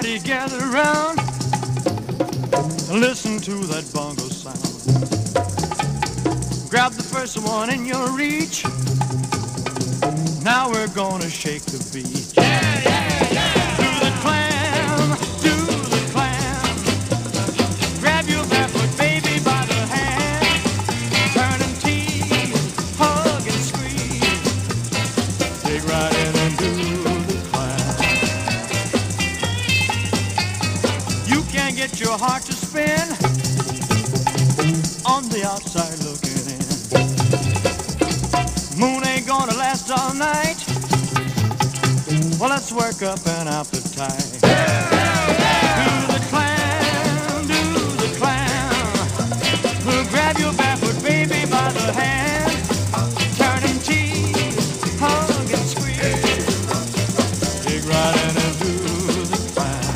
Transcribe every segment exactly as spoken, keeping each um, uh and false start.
Everybody gather around and listen to that bongo sound. Grab the first one in your reach. Now we're gonna shake the beat. Yeah, yeah, yeah. Do the clam, do the clam. Grab your barefoot baby by the hand. Turn and tease, hug and squeeze. Dig right in and do the clam. You can't get your heart to spin on the outside looking in. Moon ain't gonna last all night. Well, let's work up an appetite. Yeah, yeah, yeah. Do the clam, do the clam. We'll grab your barefoot baby by the hand. Turn and tease, hug and squeeze. Dig right in and do the clam.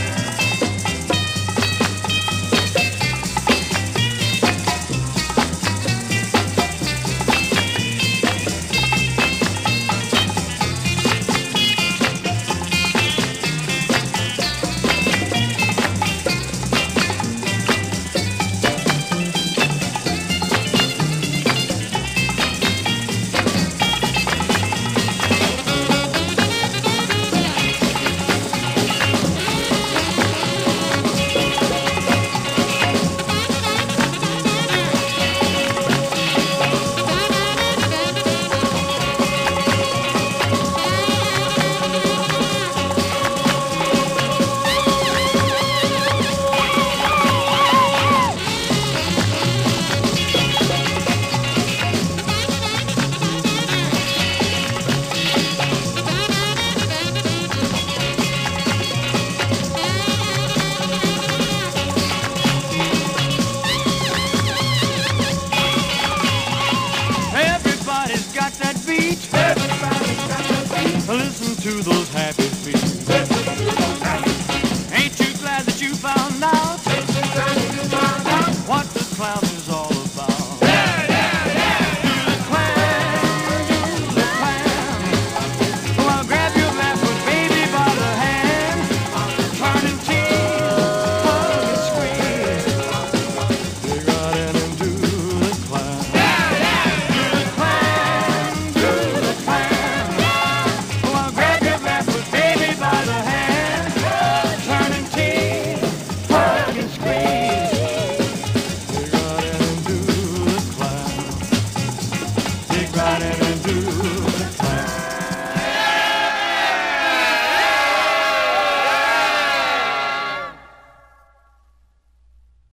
Everybody's got that beat. Everybody's got that beat. Listen to those happy feet. Listen to those happy feet. Ain't you glad that you found out Ain't you glad that you found out what the clown is all about? Yeah, yeah, yeah. Do the clam, do the clam. Well, grab your barefoot baby by the hand. Turn and tease, hug and squeeze. Dig right in and do the clam. Yeah, yeah. Do the clam, do the clam. Well, grab your barefoot baby by the hand. Turn and tease, hug and squeeze. Dig right in and do the clam. Dig right in.